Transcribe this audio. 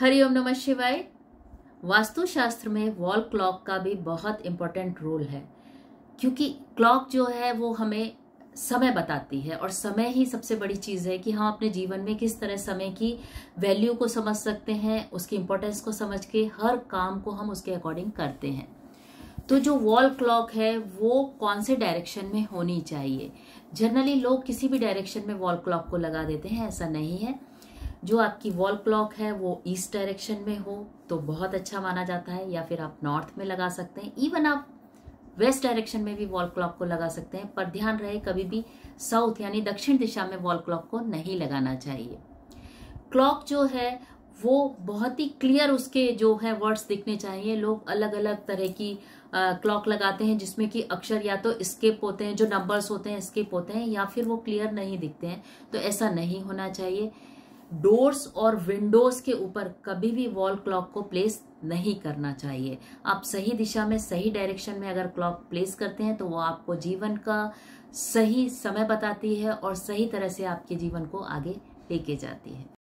हरिओम नमः शिवाय। वास्तुशास्त्र में वॉल क्लॉक का भी बहुत इम्पोर्टेंट रोल है, क्योंकि क्लॉक जो है वो हमें समय बताती है और समय ही सबसे बड़ी चीज़ है कि हम अपने जीवन में किस तरह समय की वैल्यू को समझ सकते हैं, उसकी इम्पोर्टेंस को समझ के हर काम को हम उसके अकॉर्डिंग करते हैं। तो जो वॉल क्लॉक है वो कौन से डायरेक्शन में होनी चाहिए? जनरली लोग किसी भी डायरेक्शन में वॉल क्लॉक को लगा देते हैं, ऐसा नहीं है। जो आपकी वॉल क्लॉक है वो ईस्ट डायरेक्शन में हो तो बहुत अच्छा माना जाता है, या फिर आप नॉर्थ में लगा सकते हैं। इवन आप वेस्ट डायरेक्शन में भी वॉल क्लॉक को लगा सकते हैं, पर ध्यान रहे कभी भी साउथ यानी दक्षिण दिशा में वॉल क्लॉक को नहीं लगाना चाहिए। क्लॉक जो है वो बहुत ही क्लियर उसके जो है वर्ड्स दिखने चाहिए। लोग अलग अलग तरह की क्लॉक लगाते हैं जिसमें कि अक्षर या तो स्किप होते हैं, जो नंबर्स होते हैं स्किप होते हैं, या फिर वो क्लियर नहीं दिखते हैं। तो ऐसा नहीं होना चाहिए। डोर्स और विंडोज के ऊपर कभी भी वॉल क्लॉक को प्लेस नहीं करना चाहिए। आप सही दिशा में सही डायरेक्शन में अगर क्लॉक प्लेस करते हैं तो वो आपको जीवन का सही समय बताती है और सही तरह से आपके जीवन को आगे लेके जाती है।